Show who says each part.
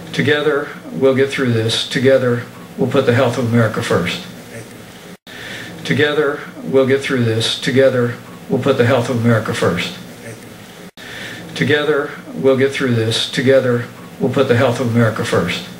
Speaker 1: Together, we'll get through this. Together, we'll put the health of America first. Together, we'll get through this. Together, we'll put the health of America first. Together, we'll get through this. Together, we'll put the health of America first.